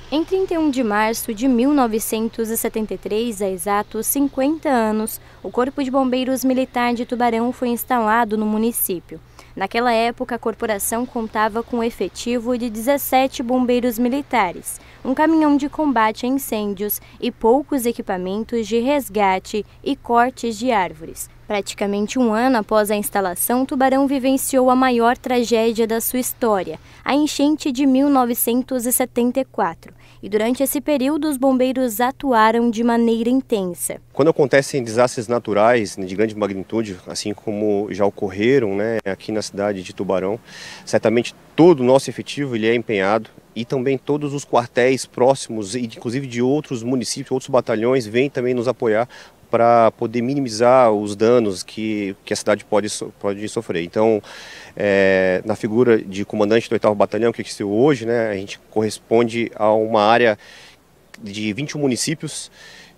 Em 31 de março de 1973, há exatos 50 anos, o Corpo de Bombeiros Militar de Tubarão foi instalado no município. Naquela época, a corporação contava com um efetivo de 17 bombeiros militares, um caminhão de combate a incêndios e poucos equipamentos de resgate e cortes de árvores. Praticamente um ano após a instalação, Tubarão vivenciou a maior tragédia da sua história, a enchente de 1974. E durante esse período, os bombeiros atuaram de maneira intensa. Quando acontecem desastres naturais de grande magnitude, assim como já ocorreram aqui na cidade de Tubarão, certamente todo o nosso efetivo ele é empenhado e também todos os quartéis próximos, inclusive de outros municípios, outros batalhões, vêm também nos apoiar para poder minimizar os danos que a cidade pode sofrer. Então, na figura de comandante do 8º Batalhão, que existiu hoje, a gente corresponde a uma área de 21 municípios,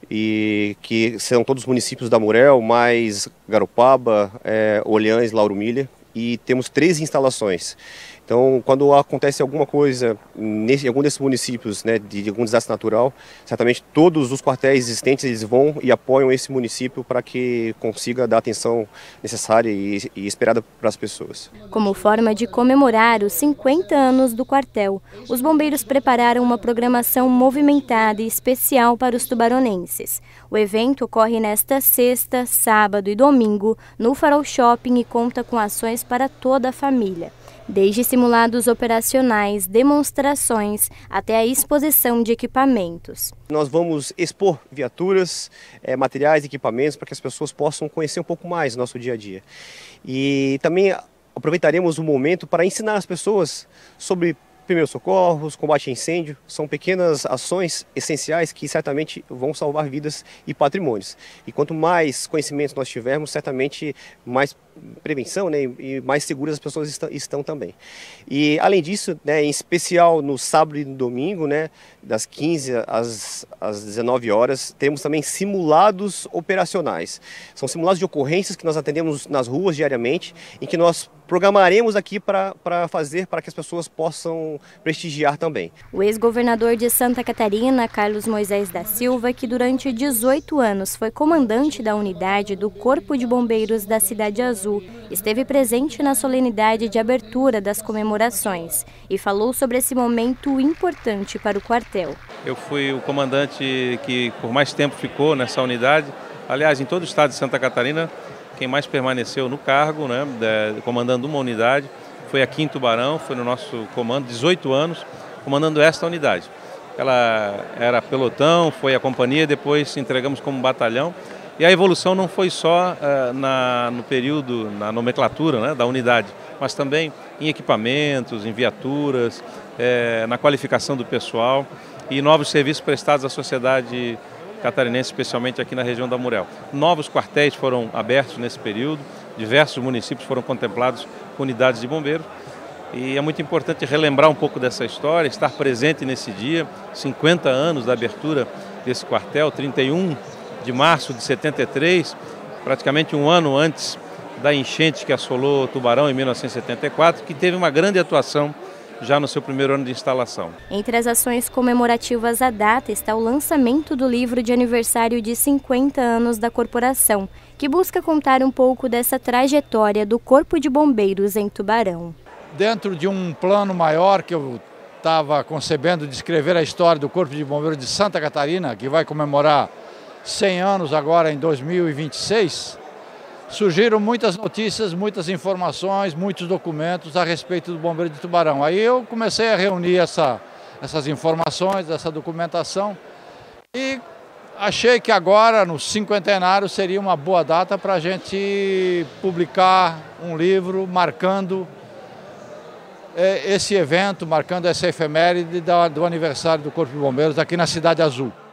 e que são todos os municípios da Murel, mais Garopaba, Orleans, Lauro Miller, e temos 13 instalações. Então, quando acontece alguma coisa em algum desses municípios, de algum desastre natural, certamente todos os quartéis existentes eles vão e apoiam esse município para que consiga dar a atenção necessária e esperada para as pessoas. Como forma de comemorar os 50 anos do quartel, os bombeiros prepararam uma programação movimentada e especial para os tubaronenses. O evento ocorre nesta sexta, sábado e domingo no Farol Shopping e conta com ações para toda a família. Desde simulados operacionais, demonstrações, até a exposição de equipamentos. Nós vamos expor viaturas, materiais, equipamentos, para que as pessoas possam conhecer um pouco mais o nosso dia a dia. E também aproveitaremos o momento para ensinar as pessoas sobre primeiros socorros, combate a incêndio. São pequenas ações essenciais que certamente vão salvar vidas e patrimônios. E quanto mais conhecimentos nós tivermos, certamente mais prevenção e mais seguras as pessoas estão também. E além disso, em especial no sábado e no domingo, das 15 às 19 horas, temos também simulados operacionais. São simulados de ocorrências que nós atendemos nas ruas diariamente, em que nós programaremos aqui para fazer para que as pessoas possam prestigiar também. O ex-governador de Santa Catarina, Carlos Moisés da Silva, que durante 18 anos foi comandante da unidade do Corpo de Bombeiros da Cidade Azul, esteve presente na solenidade de abertura das comemorações e falou sobre esse momento importante para o quartel. Eu fui o comandante que por mais tempo ficou nessa unidade. Aliás, em todo o estado de Santa Catarina, quem mais permaneceu no cargo, comandando uma unidade, foi aqui em Tubarão, foi no nosso comando, 18 anos, comandando esta unidade. Ela era pelotão, foi a companhia, depois entregamos como batalhão. E a evolução não foi só no período, na nomenclatura da unidade, mas também em equipamentos, em viaturas, na qualificação do pessoal e novos serviços prestados à sociedade catarinense, especialmente aqui na região da Murel. Novos quartéis foram abertos nesse período, diversos municípios foram contemplados com unidades de bombeiros. E é muito importante relembrar um pouco dessa história, estar presente nesse dia, 50 anos da abertura desse quartel, 31 de março de 73, praticamente um ano antes da enchente que assolou Tubarão em 1974, que teve uma grande atuação já no seu primeiro ano de instalação. Entre as ações comemorativas à data está o lançamento do livro de aniversário de 50 anos da corporação, que busca contar um pouco dessa trajetória do Corpo de Bombeiros em Tubarão. Dentro de um plano maior que eu estava concebendo de escrever a história do Corpo de Bombeiros de Santa Catarina, que vai comemorar 100 anos agora em 2026, surgiram muitas notícias, muitas informações, muitos documentos a respeito do Bombeiro de Tubarão. Aí eu comecei a reunir essas informações, essa documentação e achei que agora, no cinquentenário, seria uma boa data para a gente publicar um livro marcando esse evento, marcando essa efeméride do aniversário do Corpo de Bombeiros aqui na Cidade Azul.